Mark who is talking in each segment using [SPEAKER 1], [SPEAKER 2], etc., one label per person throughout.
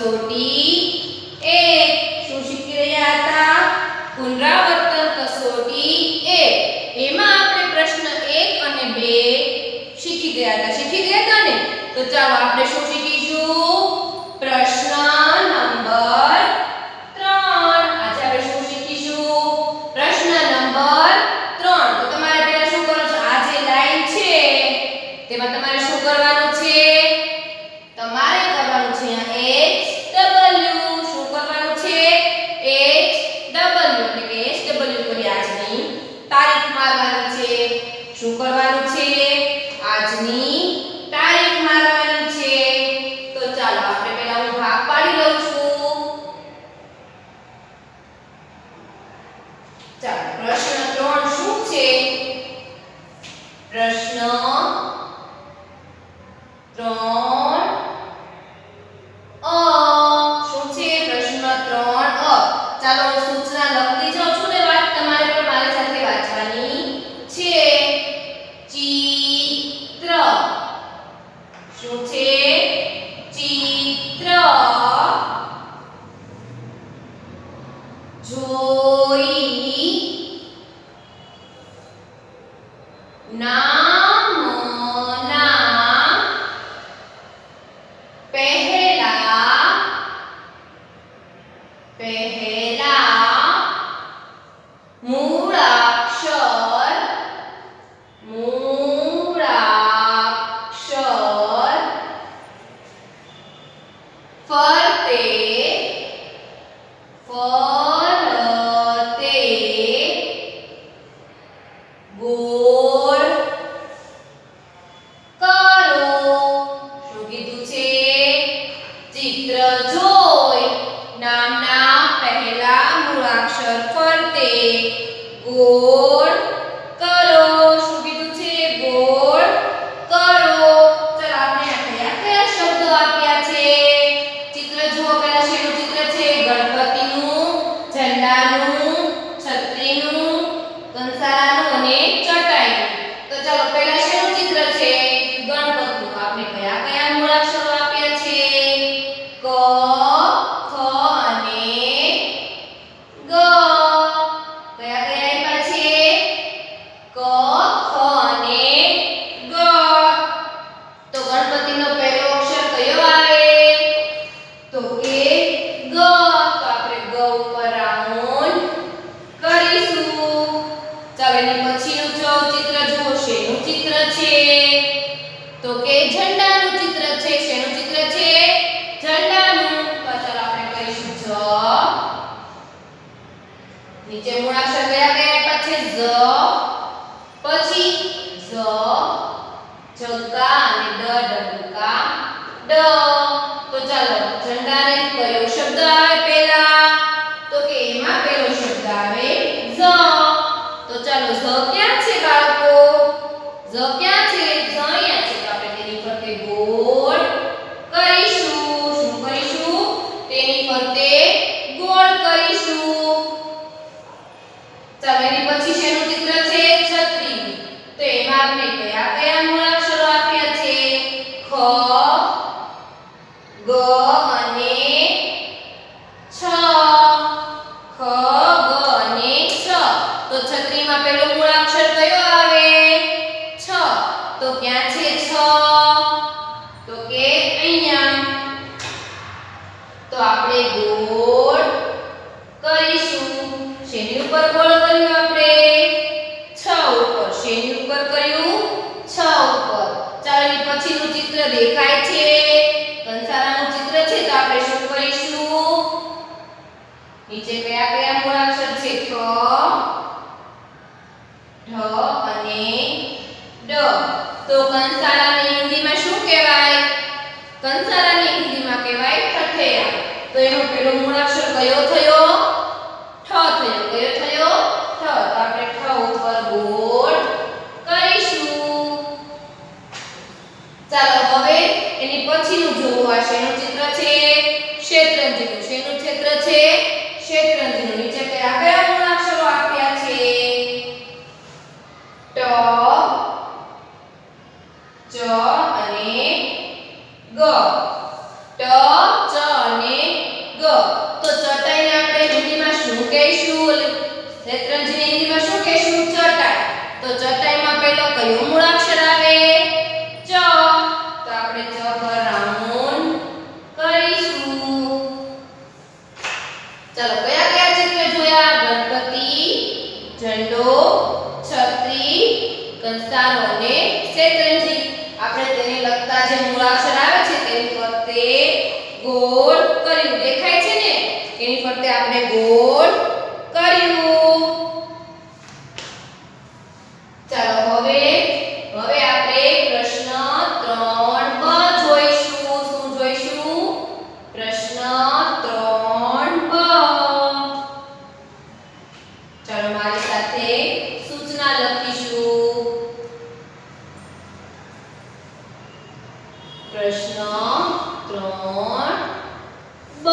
[SPEAKER 1] कसोटी 1 શું શીખી રહ્યા હતા? પુનરાવર્તન કસોટી 1 એમાં આપણે પ્રશ્ન 1 અને 2 શીખી ગયા હતા ને? તો ચાલો આપણે શું શીખીશું? પ્રશ્ન નંબર 3 આજે આપણે શું શીખીશું? પ્રશ્ન નંબર 3 તો તમારે પહેલા શું કરવાનું છે? આ જે લાઈન છે તેમાં તમારે શું કરવાનું છે? તમારે કરવાનું છે HW. શું કરવાનું છે? HW એટલે કે HW કરી આજની તારીખ મારવાની છે. શું કરવાનું છે? આજની તારીખ મારવાની છે. તો ચાલો આપણે પહેલા હું ભાગ પાડી લઉં છું. ચાલો પ્રશ્ન 3 શું છે? પ્રશ્ન 3 શું છે? પ્રશ્ન 3 ચાલો હું સૂચના લખતી જાઉં છું ને વાત તમારે પણ મારી સાથે વાંચવાની છે. ચિત્ર. શું છે? ચિત્ર. જોઈ. નામના પહેલા મૂળાક્ષર ફરતે ગોળ કરો. શું કીધું છે? ચિત્ર જોઈ નામના પહેલા મૂળાક્ષર ફરતે ગોળ કરો. શું કીધું છે? ગોળ કરો. ચાલો આપણે કયા શબ્દો આપ્યા છે? ચિત્ર જુઓ. પહેલા શેનું ચિત્ર છે? ગણપતિનું, ઝંડાનું, છત્રીનું, કંસારાનું અને ચટાઈનું. તો ચાલો પહેલા શેનું ચિત્ર છે? ગણપતિનું. આપણે કયા કયા મૂળાક્ષરો આપ્યા છે? ક, ખ અને ગ. કયા કયા આપ્યા છે? ક, ખ અને ગ. તો ગણપતિનો પહેલો અક્ષર કયો આવે? તો કે ગ. તો આપણે ગ ઉપર રાઉન્ડ કરીશું. ચાલો એની પછીનું જો ચિત્ર જુઓ. શેનું ચિત્ર છે? તો કે ઝંડાનું ચિત્ર છે. શેનું ચિત્ર છે? ઝંડાનું. તો ચાલો આપણે કરીશું જ. નીચે મૂળાક્ષર કયા કયા આપ્યા છે? ઝ, પછી જગા અને ડબકા ડ. તો ચાલો ઝંડાને કયો શબ્દ આવે પહેલા? તો કે એમાં પહેલો શબ્દ આવે ઝ. તો ચાલો ઝ ક્યાં છે બાળકો? ઝ ક્યાં છે? ઝ અહીંયા છે. તો આપણે તેની ફરતે ગોળ કરીશું. શું કરીશું? તેની ફરતે ગોળ કરીશું. ચાલો એની પછી શેનું ચિત્ર છે? છત્રીનું. તો એમાં આપણે કયા કયા મૂળાક્ષરો આપ્યા છે? ખ, ગ અને છ. ખ, ગ અને છ. તો છત્રીમાં પહેલો મૂળાક્ષર કયો આવે? છ. તો ક્યાં છે છ? તો કે અહીંયા. તો આપણે ગોળ કરીશું. શેની ઉપર ગોળ કર્યું આપણે? છ ઉપર. શેની ઉપર કર્યું? છ ઉપર. ચાલો એની પછીનું ચિત્ર દેખાય છે? કંસારાનું ચિત્ર છે. તો આપણે શું કરીશું? નીચે કયા કયા મૂળાક્ષર છે? ખ, ઢ અને ડ. તો કંસારાને હિન્દીમાં શું કહેવાય? કંસારાને હિન્દીમાં કહેવાય ઠઠૈયા. તો એનો પહેલો મૂળાક્ષર કયો થયો? ઠ થયો. કયો થયો? ઠ. તો આપણે ઠ ઉપર ગોળ કરીશું. ચાલો હવે એની પછીનું જોવું. આ શેનું ચિત્ર છે? શેત્રંજીનું. શેનું ચિત્ર છે? શેત્રંજીનું. નીચે કયા કયા મૂળાક્ષરો આપ્યા છે? ટ, ચ, ચટાઈમાં પહેલો કયો મૂળાક્ષર આવે? ચ. તો આપણે ચ પર રાઉન્ડ કરીશું. ચાલો કયા કયા ચિત્ર જોયા? ગણપતિ, ઝંડો, છત્રી, કંસારો અને શેતરંજી. આપણે તેને લગતા જે મૂળાક્ષર આવે છે તેની ફરતે ગોળ કર્યું. દેખાય છે ને? એની ફરતે આપણે ગોળ કર્યું. ચાલો હવે આપણે પ્રશ્ન 3બ જોઈશું. શું જોઈશું? પ્રશ્ન 3બ. ચાલો મારી સાથે સૂચના લખીશું. પ્રશ્ન 3બ.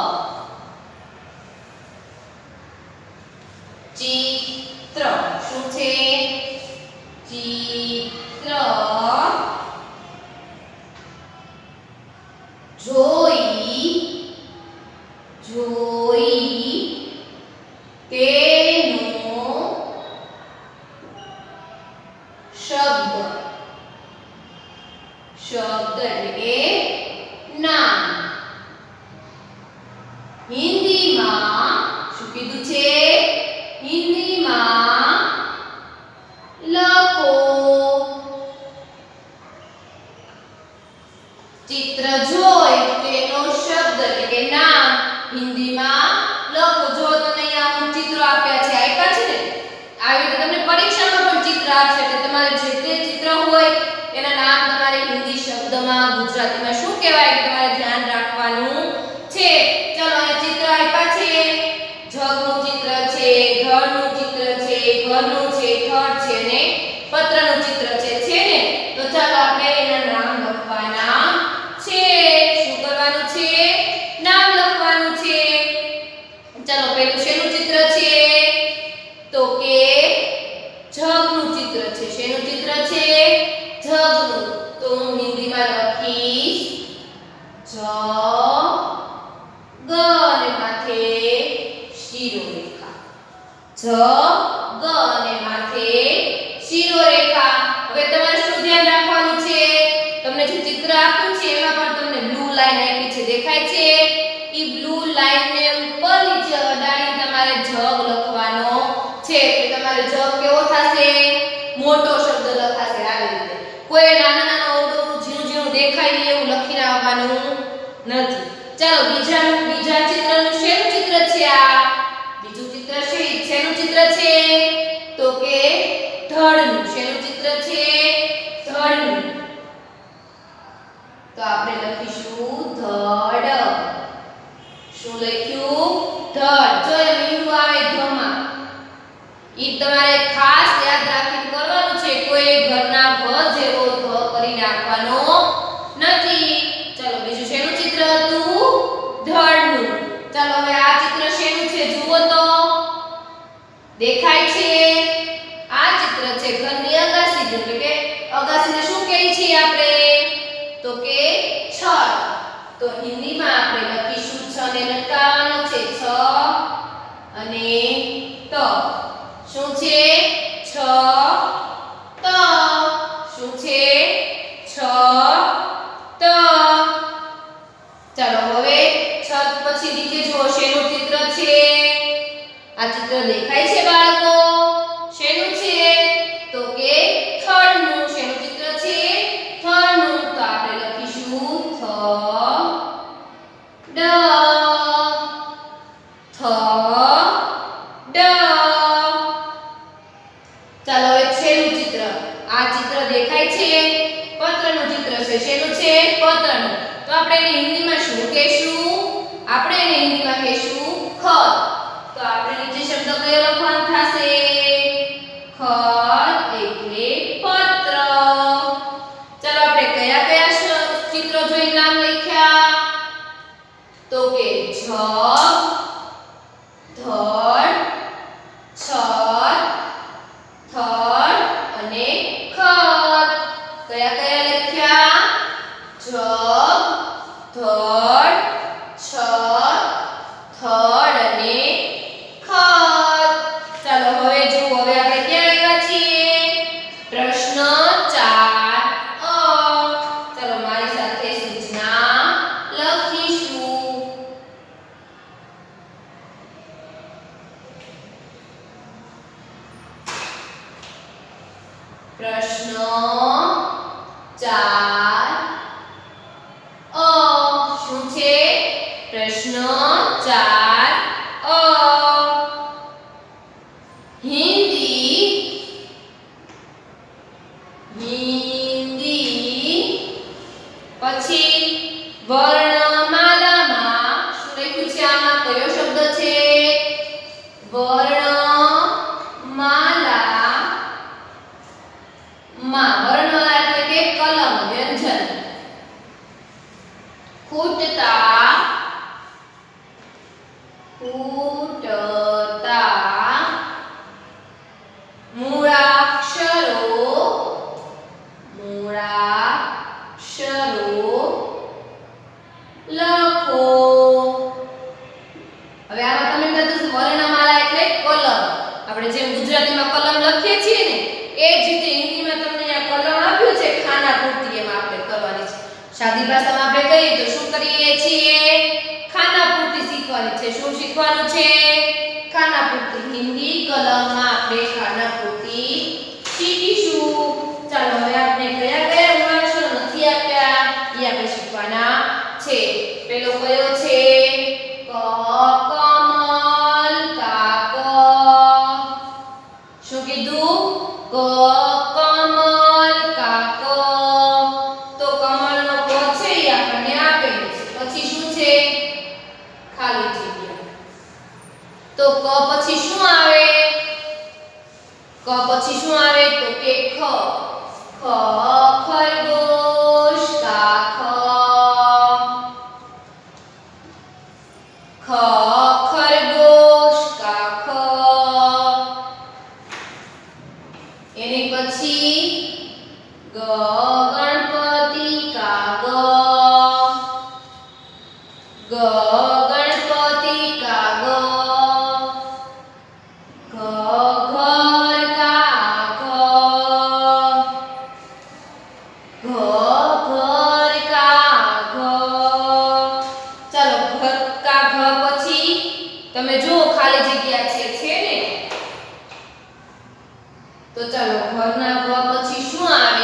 [SPEAKER 1] ચિત્ર. શું છે? ચિત્ર. જોઈ તેનો શબ્દ એટલે કે નામ. હિન્દીમાં શું કીધું છે? હિન્દીમાં લખો. ચિત્ર જોઈ તેનો શબ્દ એટલે કે નામ હિન્દીમાં લખો. જો તમને અહીંયા અમુક ચિત્રો આપ્યા છે, આપ્યા છે ને, આવી રીતે તમને પરીક્ષામાં પણ ચિત્ર આપશે એટલે તમારે જે તે ચિત્ર હોય એના નામ તમારે હિન્દી શબ્દમાં ગુજરાતીમાં શું કહેવાય કે તમારે ધ્યાન રાખવાનું છે. ચાલો અહીંયા ચિત્ર આપ્યા છે. જગનું ચિત્ર છે, ઘરનું ચિત્ર છે, ઘરનું છે, થડ છે ને પત્રનું ચિત્ર છે ને? તો ચાલો આપણે એના નામ લખવાના છે. શું કરવાનું છે? નામ લખવાનું છે. ચાલો પહેલું શેનું ચિત્ર છે? તો કે જગનું ચિત્ર છે. શેનું ચિત્ર છે? જગનું. તો હું હિન્દીમાં લખીશ જગ અને માથે શિરોરેખા. જગ અને માથે શિરોરેખા. હવે તમારે શું ધ્યાન રાખવાનું છે? તમને જે ચિત્ર આપ્યું છે એમાં પણ તમને બ્લુ લાઈન આપી છે, દેખાય છે? ઈ બ્લુ લાઈન ને ઉપર નીચે અડાડી તમારે જગ લખવાનો છે. એટલે તમારે જગ કેવો થશે? મોટો શબ્દ લખાશે આવી રીતે. કોઈ નાના ઓરડું ઝીણું દેખાય ને એવું લખીને આવવાનું નથી. ચાલો બીજા ચિત્રનું શેનું ચિત્ર છે? આ બીજું ચિત્ર છે. શેનું ચિત્ર છે? તો કે ધડનું. શેનું ચિત્ર છે? ધડનું. તો આપણે લખીશું ધડ. શું લખ્યું? ધડ. જો એ મીંડું આવે ધમાં, ઈ તમારે ખાસ યાદ રાખીને કરવાનું છે. કોઈ ઘરના ઘ જેવો ધ કરી નાખવાનો નથી. ચાલો બીજું શેનું ચિત્ર હતું? ધડનું. ચાલો હવે આ ચિત્ર શેનું છે? જુઓ તો દેખાય છે? આ ચિત્ર છે ઘરની અગાસી. એટલે કે અગાસીને શું કહે છે આપણે? તો કે છત. તો હિન્દીમાં આપણે લખીશું છ ને લટકાવવાનો છે. છ અને ત. શું છે? છ ત. શું છે? છ ત. ચાલો હવે છત પછી નીચે જુઓ શેનું ચિત્ર છે? આ ચિત્ર દેખાય છે બાળકો? શેનું છે? તો કે થડનું. શેનું ચિત્ર છે? થડનું. તો આપણે લખીશું થ ડ. થ ડ. ચાલો હવે છેલ્લું ચિત્ર. આ ચિત્ર દેખાય છે? પત્રનું ચિત્ર છે. શેનું છે? પત્રનું. તો આપણે એને હિન્દીમાં શું કહેશું? આપણે એને હિન્દીમાં કહેશું ખત. તો આપણે નીચે શબ્દ કયો લખવાનો થશે? ખત એટલે પત્ર. ચાલો આપણે કયા કયા ચિત્રો જોઈને નામ લખ્યા? તો કે જગ, ધડ, છત, થડ અને ખત. કયા કયા લખ્યા? જગ, ધડ, પ્રશ્ન 4 અ શું છે પ્રશ્ન 4 અ હિન્દી પછી વર્ણમાલામાં શું લખ્યું છે આમાં કયો શબ્દ છે વર્ણમાલા માં વર્ણમાલા એટલે કે કલમ વ્યંજન ખૂટતા મૂળાક્ષરો લખો હવે આમાં તમે કીધું વર્ણમાલા એટલે કલમ આપણે જેમ ગુજરાતીમાં કલમ લખીએ છીએ ને એ જ રીતે હિન્દીમાં તમને આ કલમ આપ્યું છે ખાના પૂરતી એમાં આપણે કરવાની છે સાદી ભાષામાં આપણે કહીએ તો શું કરીએ છીએ ખાના પૂરતી શીખવાની છે શું શીખવાનું છે ખાના પૂરતી હિન્દી કલમમાં આપણે ખાના પૂરતી શીખીશું ચાલો હવે આપણે કયા કયા મૂળાક્ષરો નથી આપ્યા એ આપણે શીખવાના છે પેલો કયો છે ક કમલ કાક શું કીધું ક કમલ કાક તો કમળનો ક છે એ આપણને આપેલું છે પછી શું છે ખાલી જગ્યા તો ક પછી શું આવે ક પછી શું આવે તો કે ખ ખરગોશ કાખ ખરગોશ કાખ એની પછી ગ ગણપતિ કાગ ગ ગણપતિ કાગ ઘર કાગ ઘર કાગ ચાલો ઘર કા ઘ પછી તમે જો ખાલી જગ્યા છે ને તો ચાલો ઘરના ઘ પછી શું આવે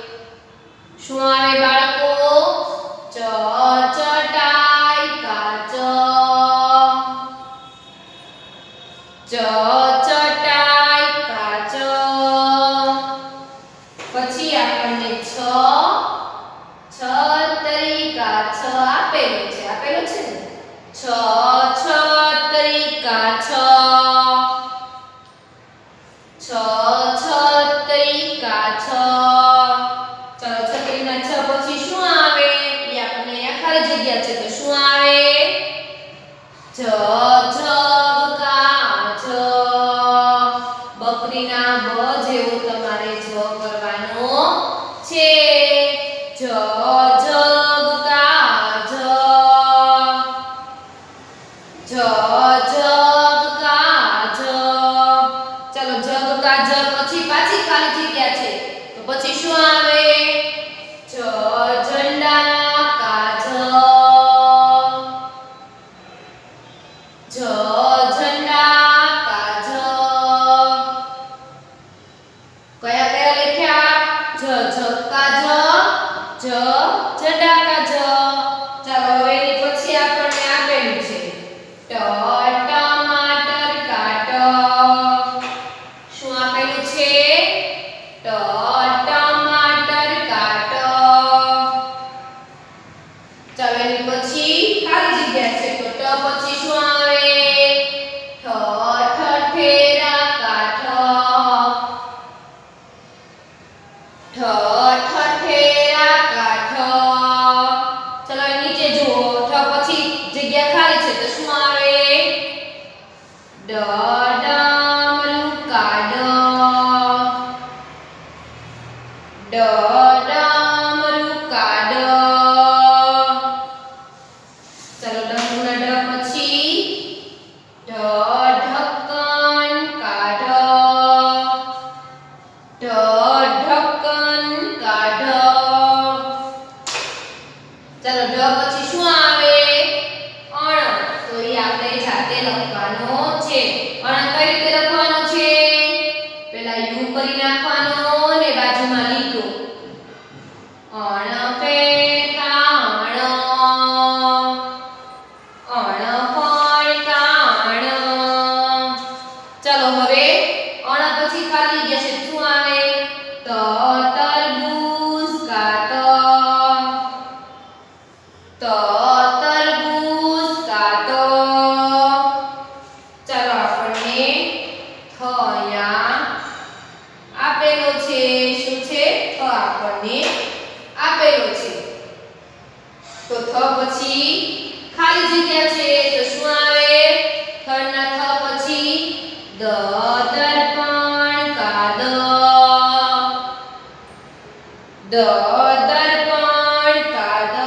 [SPEAKER 1] બાળકો ચ ચટાઈ કાચ ચ ચટાઈ કાચ પછી આપણને છત્રી કાચ આપેલું છે ને છત્રી કાચ છત્રી કાચ ચલો છત્રીના છ પછી શું આવે એ આપણને અહીંયા ખાલી જગ્યા છે તો શું આવે જ કાચ બકરીના બ જેવો તમારે જ કરવાનો છે જ કાજ જ કાજ ચલો જગ કાજ પછી પાછી ખાલી જગ્યા છે તો પછી શું આવે જ ઝંડા કાજ જ ઝંડા કાજ કયા કયા લખ્યા જ ઝક્કા જ ઝંડા કાજ ચાલો હવે એની પછી આપણને આપેલું છે ટમાટર કાટ શું આપેલું છે ટમાટર કાટ ચાલો એની પછી ખાલી જગ્યા છે તો ટ પછી શું આવે ઠઠેરા કાઠ ઠઠેરા કાઠ ચાલો નીચે જુઓ ઠ પછી જગ્યા ખાલી છે તો શું આવે ડામરું કાડ ડામરું કાડ ચાલો ડમરુના ડ પછી ઢક્કન કાઢ ઢક્કન કાઢ ચાલો ઢ પછી શું આવે અણ તો એ આપણે જાતે લખવાનો છે અણ કઈ રીતે લખવાનો છે પહેલા યુ કરી નાખવાનો ને થ અહીંયા આપેલો છે શું છે થ આપણને આપેલો છે તો થ પછી ખાલી જગ્યા છે તો શું આવે થના થ પછી દ દર્પણ કા દ દર્પણ કા દ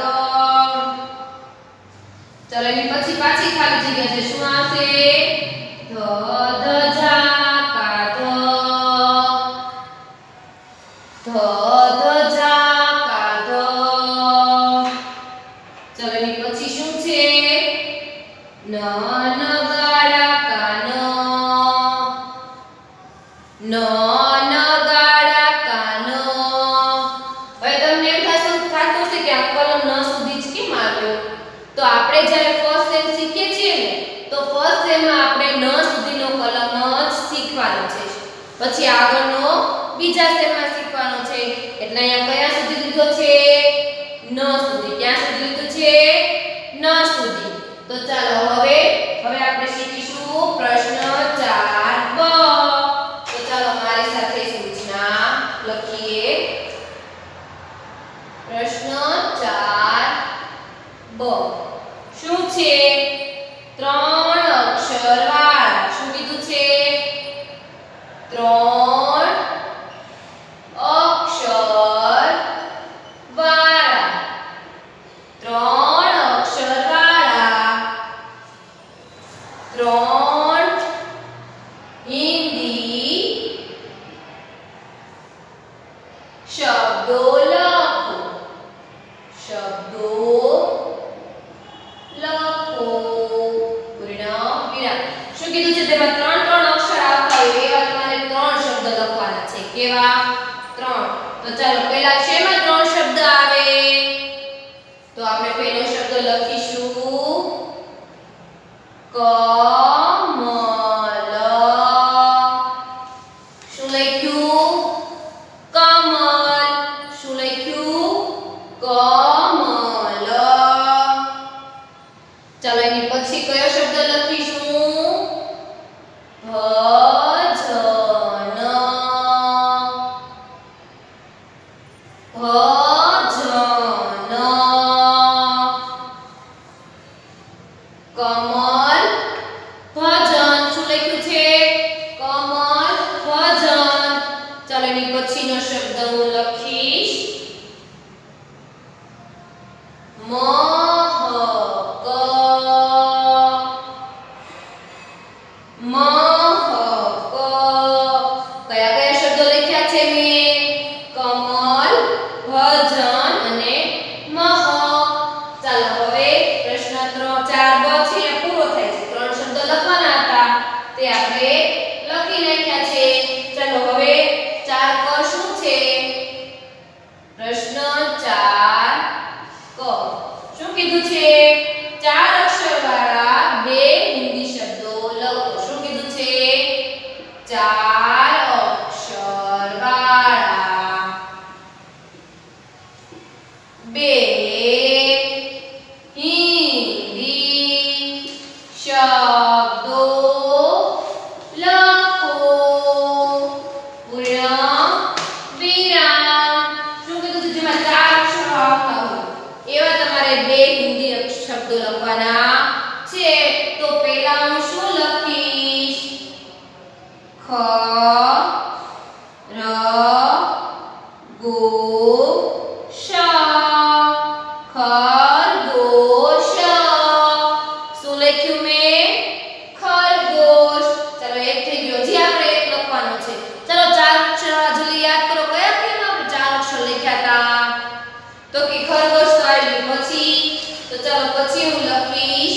[SPEAKER 1] ચલો એની પછી પાછી ખાલી જગ્યા છે શું આવશે ધ ધજા કા ધ ધજા કા ધ ચલો એની પછી શું છે ન નગાડા કા ન નગાડા કા ન હવે તમને એમ થતું છે કે આ કલમ ન સુધી જ કેમ આવ્યો તો આપણે જ્યારે ફર્સ્ટ સેમ શીખીએ છીએ ને તો ફર્સ્ટ સેમ માં આપણે ન સુધીનો કલમ જ શીખવાનો છે પછી આગળનો બીજા સેમ માં શીખવાનો છે એટલે અહીંયા કયા સુધી લીધો છે ન સુધી ક્યાં સુધી લીધું છે ન સુધી તો ચાલો હવે આપણે શીખીશું પ્રશ્ન 4બ તો ચાલો મારી સાથે સૂચના લખીએ પ્રશ્ન 4બ શું છે ત્રણ અક્ષર વાળા શું કીધું છે ત્રણ અક્ષર વાળા ત્રણ અક્ષર વાળા ત્રણ હિન્દી શબ્દો લખો પૂર્ણ વિરામ શું કીધું છે તેમાં ત્રણ અક્ષર આવતા હોય એવા તમારે ત્રણ શબ્દ લખવાના છે કેવા ત્રણ તો ચાલો પહેલા શેમાં ત્રણ શબ્દ આવે તો આપણે પહેલો શબ્દ લખીશું કમલ શું લખ્યું કમલ શું લખ્યું કમલ ચાલો એની પછી કયો શબ્દ લખીશું ભજન ભજન કમલ ભજન શું લખ્યું છે કમલ ભજન ચાલો એની પછીનો શબ્દ હું લખીશ મહક મહક કયા કયા શબ્દો લખ્યા છે મેં કમલ ભજન અને મહક ચાલો હવે પ્રશ્ન 4બ છે એ પૂરો થાય છે ત્રણ શબ્દ લખવાના હતા તે આપણે લખી નાખ્યા છે ચાલો હવે 4ક શું છે પ્રશ્ન 4ક શું કીધું છે ચાર અક્ષર વાળા બે હિન્દી શબ્દો લખો શું કીધું છે ચાર અક્ષર વાળા બે હિન્દી શબ્દો લખો પૂર્ણ વિરામ શું કીધું છે જેમાં ચાર અક્ષરો આવતા હોય એવા તમારે બે હિન્દી શબ્દો લખવાના છે તો પહેલા હું શું લખીશ ખ ર ગો શ ખરગોશ શું લખ્યું મેં ખરગોશ ચાલો એક થઈ ગયો હજી આપણે એક લખવાનો છે ચાલો ચાર અક્ષર જલ્દી યાદ કરો કયા કયા આપણે ચાર અક્ષર લખ્યા હતા તો કે ખરગોશ તો આવી ગયું પછી તો ચાલો પછી હું લખીશ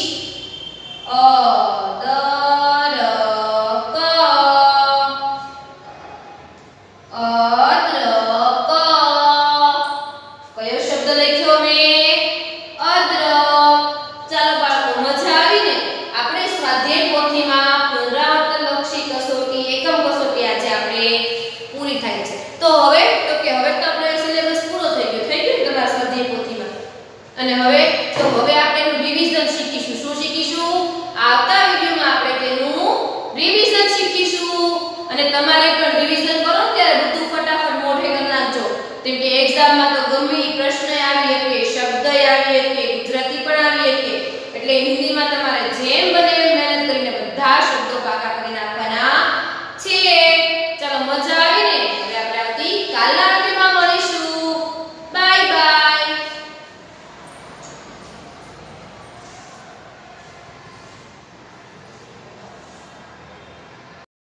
[SPEAKER 1] અને હવે આપણે એનું રિવિઝન શીખીશું શું શીખીશું આવતા વિડિયોમાં આપણે તેનું રિવિઝન શીખીશું તમારે પણ રિવિઝન કરો ત્યારે બધું ફટાફટ મોઢે કરી નાખજો. કેમ કે એક્ઝામમાં તો ગમે એ પ્રશ્ન આવી શકે, શબ્દ આવી શકે,